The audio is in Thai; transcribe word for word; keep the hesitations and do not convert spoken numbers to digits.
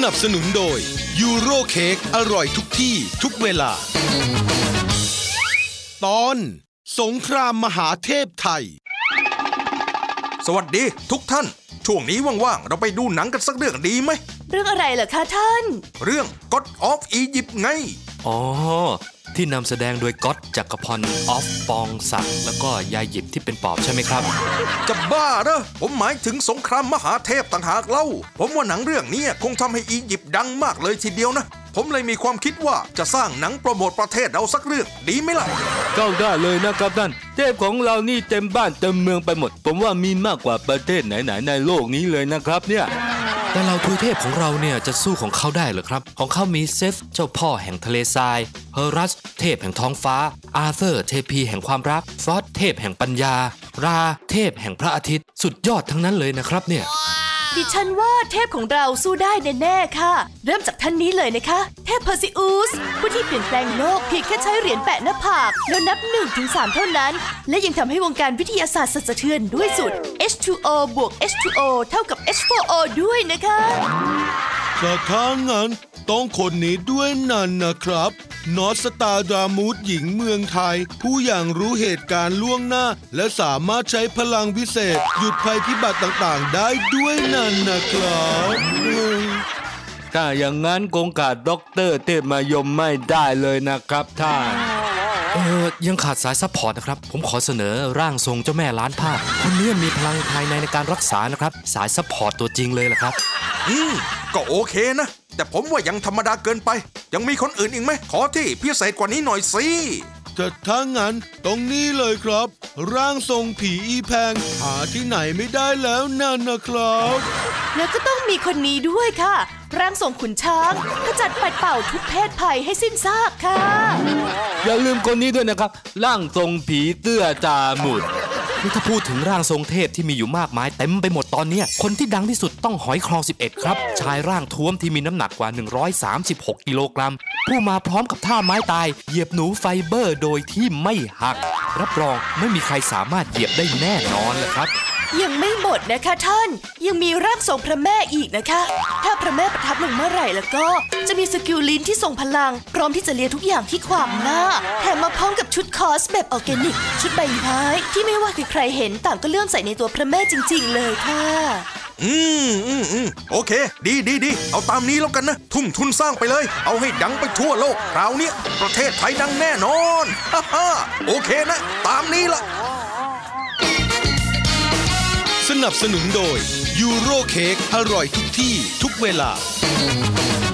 นับสนุนโดยยูโรเค้กอร่อยทุกที่ทุกเวลาตอนสงครามมหาเทพไทยสวัสดีทุกท่านช่วงนี้ว่างๆเราไปดูหนังกันสักเรื่องดีไหมเรื่องอะไรเหรอคะท่านเรื่อง God of Egypt ไงอ๋อที่นำแสดงโดยก๊อตจักรพันธ์ออฟปองศักดิ์แล้วก็ยายหยิบที่เป็นปอบใช่ไหมครับจะบ้าเหรอผมหมายถึงสงครามมหาเทพต่างหากเล่าผมว่าหนังเรื่องนี้คงทำให้อียิปต์ดังมากเลยทีเดียวนะผมเลยมีความคิดว่าจะสร้างหนังโปรโมทประเทศเราสักเรื่องดีไหมล่ะก็ได้เลยนะครับท่านเทพของเรานี่เต็มบ้านเต็มเมืองไปหมดผมว่ามีมากกว่าประเทศไหนๆในโลกนี้เลยนะครับเนี่ยแต่เราทูเทพของเราเนี่ยจะสู้ของเขาได้เหรอครับของเขามีเซฟเจ้าพ่อแห่งทะเลทรายเฮอรัสเทพแห่งท้องฟ้าอาเธอร์เทพีแห่งความรักฟรอสเทพแห่งปัญญาราเทพแห่งพระอาทิตย์สุดยอดทั้งนั้นเลยนะครับเนี่ยดิฉันว่าเทพของเราสู้ได้แน่ๆค่ะเริ่มจากท่านนี้เลยนะคะเทพเพอร์ซิอุสผู้ที่เปลี่ยนแปลงโลกเพียงแค่ใช้เหรียญแปะหน้าผากแล้วนับ หนึ่งถึงสาม เท่านั้นและยังทำให้วงการวิทยาศาสตร์สั่นสะเทือนด้วยสูตร เอช ทู โอ บวก เอช ทู โอ เท่ากับ เอช โฟร์ โอ ด้วยนะคะแต่ถ้างั้นต้องคนนี้ด้วยนั่นนะครับนอสตาดามูสหญิงเมืองไทยผู้อย่างรู้เหตุการณ์ล่วงหน้าและสามารถใช้พลังวิเศษหยุดภัยพิบัติต่างๆได้ด้วยนั่นนะครับถ้าอย่างนั้นคงขาดด็อกเตอร์เทพมายมไม่ได้เลยนะครับท่านเออยังขาดสายซัพพอร์ตนะครับผมขอเสนอร่างทรงเจ้าแม่ล้านผ้าคนนี้มีพลังภายในในการรักษานะครับสายซัพพอร์ตตัวจริงเลยล่ะครับอืมก็โอเคนะแต่ผมว่ายังธรรมดาเกินไปยังมีคนอื่นอีกไหมขอที่พิเศษกว่านี้หน่อยสิแต่ถ้างั้นตรงนี้เลยครับร่างทรงผีอีแพงหาที่ไหนไม่ได้แล้วนั่นนะครับแล้วก็ต้องมีคนนี้ด้วยค่ะร่างทรงขุนช้างขจัดปัดเป่าทุกเพศภัยให้สิ้นซากค่ะอย่าลืมคนนี้ด้วยนะครับร่างทรงผีเตื้อจาหมุดนี่ถ้าพูดถึงร่างทรงเทพที่มีอยู่มากมายเต็มไปหมดตอนนี้คนที่ดังที่สุดต้องหอยคลองสิบเอ็ดครับชายร่างท้วมที่มีน้ำหนักกว่าหนึ่งร้อยสามสิบหกกิโลกรัมผู้มาพร้อมกับท่าไม้ตายเหยียบหนูไฟเบอร์โดยที่ไม่หักรับรองไม่มีใครสามารถเหยียบได้แน่นอนเลยครับยังไม่หมดนะคะท่านยังมีร่างทรงพระแม่อีกนะคะถ้าพระแม่ประทับลงเมื่อไหร่แล้วก็จะมีสกิลลิ้นที่ทรงพลังพร้อมที่จะเลียทุกอย่างที่ขวางหน้าแถมมาพร้อมกับชุดคอสแบบออร์แกนิกชุดใบไม้ที่ไม่ว่าใครเห็นต่างก็เลื่อมใสในตัวพระแม่จริงๆเลยค่ะอืมอืมอืมโอเคดีดีดีเอาตามนี้แล้วกันนะทุ่มทุนสร้างไปเลยเอาให้ดังไปทั่วโลกคราวนี้ประเทศไทยดังแน่นอนฮ่าฮ่าโอเคนะตามนี้ละสนับสนุนโดยยูโรเค้กอร่อยทุกที่ทุกเวลา